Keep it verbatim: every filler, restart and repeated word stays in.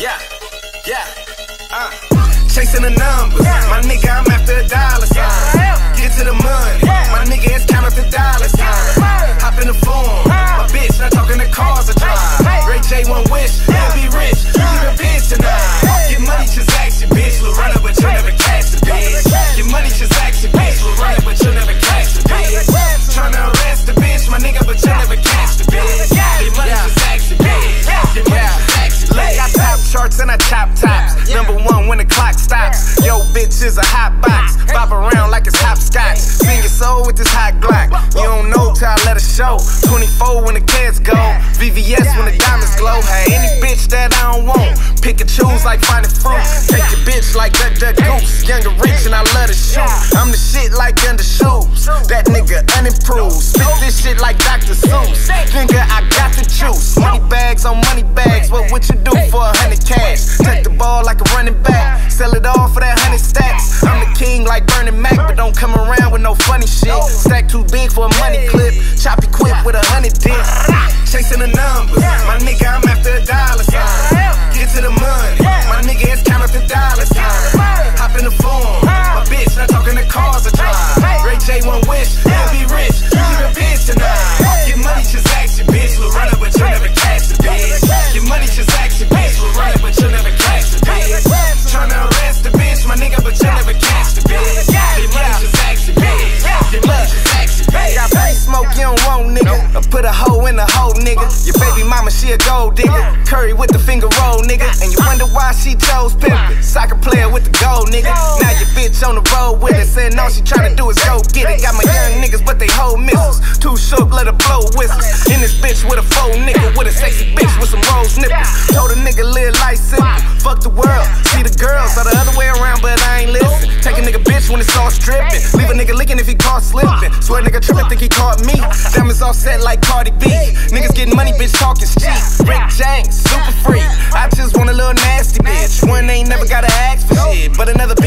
Yeah, yeah, uh. Chasing the numbers, my nigga, I'm after a dollar sign. Get to the money, my nigga, it's count up the dollar sign. Hop in the phone, my bitch, not talking the cars I drive. Ray J one wish, he'll be rich, you keep a bitch tonight. Get money, transaction, bitch, we'll run up, but you'll never catch the bitch. Get money, transaction, bitch, we'll run up, but you'll never catch the bitch. Tryna arrest the bitch, my nigga, but you'll never catch the bitch. Get money, transaction, bitch. Get money, transaction, bitch. I top charts and I chop tops. Number one when the clock stops. Yo, bitch is a hot box. Bop around like it's hopscotch. Sing your soul with this hot Glock. You don't know till I let it show. twenty-four when the kids go. V V S when the diamonds glow. Hey, any bitch that I don't want. Pick and choose like finding fruit. Take your bitch like Duck Duck Goose. Young and rich and I love to shoot. I'm the shit like under shoes. That nigga unimproved. Spit this shit like Doctor Seuss. Nigga, I got the juice. Money bags on money bags. What would you do for a hundred cash? Take the ball like a running back. Sell it all for that hundred stacks. I'm the king like Bernie Mac, but don't come around with no funny shit. Stack too big for a money clip. Chop equipped with a hundred dicks. Chasing the numbers, my nigga, I'm after a dollar sign. Get to the money, my nigga, it's count up the dollar sign. Hop in the phone, my bitch, not talking the cars I drive. Ray J one wish, he'll be rich, you keep a bitch tonight. Get money, transaction, bitch, we'll run up, but you'll never catch the bitch. Get money, transaction, bitch, we'll run up, but you'll never catch the bitch. Tryna arrest the bitch, my nigga, but you'll never catch the bitch. Get money, transaction, bitch. Get money, transaction, bitch. Got free smoke, you don't want, nigga. I put a hoe in the hole, nigga. Your baby mama, she a gold digger. Curry with the finger roll, nigga. And you wonder why she chose pimpin'. Soccer player with the gold, nigga. Now your bitch on the road with it. Saying all she tryna do is go get it. Got my young niggas, but they hold missiles. Too shook, let her blow whistles. In this bitch with a faux nigga. With a sexy bitch with some rose nipples. Told a nigga live life simple. Fuck the world, see the girls. Or the other way around, but I ain't listen. Take a nigga bitch when it's all stripping. Leave a nigga licking if he caught slipping. Swear nigga trippin', think he caught me. Diamonds all set like Cardi B. Niggas getting money, bitch talking cheap. Rick James, super free. I just want a little nasty bitch. One ain't never gotta ask for shit, but another